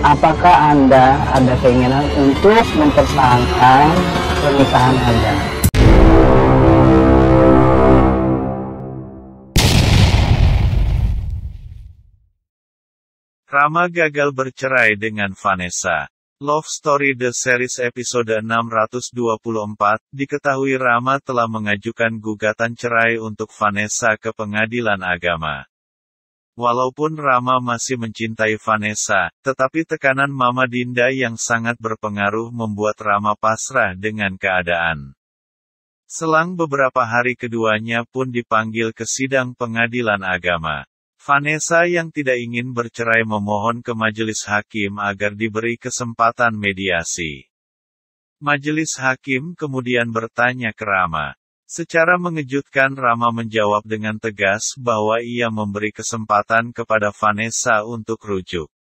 apakah Anda ada keinginan untuk mempertahankan pernikahan Anda? Rama gagal bercerai dengan Vanessa. Love Story The Series episode 624, diketahui Rama telah mengajukan gugatan cerai untuk Vanessa ke Pengadilan Agama. Walaupun Rama masih mencintai Vanessa, tetapi tekanan Mama Dinda yang sangat berpengaruh membuat Rama pasrah dengan keadaan. Selang beberapa hari keduanya pun dipanggil ke sidang Pengadilan Agama. Vanessa yang tidak ingin bercerai memohon ke majelis hakim agar diberi kesempatan mediasi. Majelis hakim kemudian bertanya ke Rama. Secara mengejutkan Rama menjawab dengan tegas bahwa ia memberi kesempatan kepada Vanessa untuk rujuk.